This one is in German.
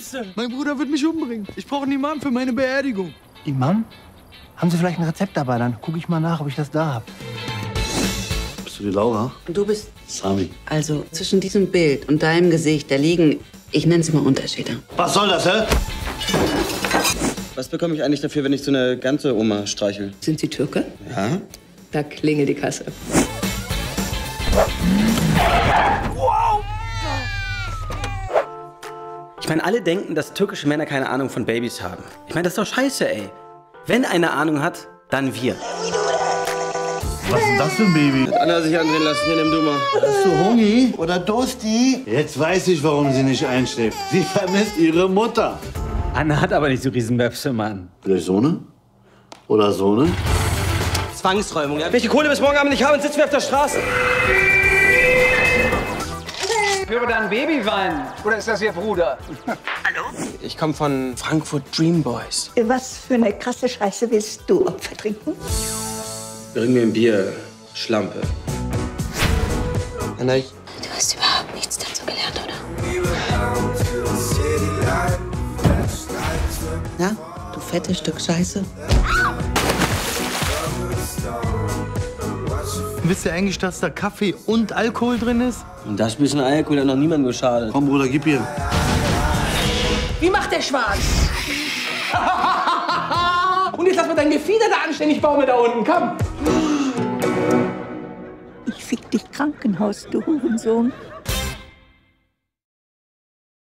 Scheiße! Mein Bruder wird mich umbringen. Ich brauche einen Imam für meine Beerdigung. Imam? Haben Sie vielleicht ein Rezept dabei? Dann gucke ich mal nach, ob ich das da habe. Bist du die Laura? Und du bist Sami. also zwischen diesem Bild und deinem Gesicht, da liegen, ich nenne es mal Unterschiede. Was soll das, hä? Was bekomme ich eigentlich dafür, wenn ich so eine ganze Oma streichel? Sind Sie Türke? Ja. Da klingelt die Kasse. Ich meine, alle denken, dass türkische Männer keine Ahnung von Babys haben. Ich meine, das ist doch scheiße, ey. Wenn einer Ahnung hat, dann wir. Was ist denn das für ein Baby? Hat Anna sich andrehen lassen. Hier, nimm du mal. Bist du Hungi oder Dursti? Jetzt weiß ich, warum sie nicht einschläft. Sie vermisst ihre Mutter. Anna hat aber nicht so Riesenmöpse, Mann. Vielleicht Sohne? Oder Sohne? Zwangsräumung, ja? Welche Kohle bis morgen Abend nicht haben, sitzen wir auf der Straße. Ich höre da ein Baby weinen. Oder ist das Ihr Bruder? Ich komme von Frankfurt Dream Boys. Was für eine krasse Scheiße willst du Opfer trinken? Bring mir ein Bier, Schlampe. Anna, Du hast überhaupt nichts dazu gelernt, oder? Na, du fettes Stück Scheiße. Wisst ihr eigentlich, dass da Kaffee und Alkohol drin ist? und das bisschen Alkohol hat noch niemandem geschadet. Komm, Bruder, gib ihr. Wie macht der Schwarz? Und jetzt lass mal dein Gefieder da anständig baumeln da unten, komm! Ich fick dich Krankenhaus, du Hurensohn.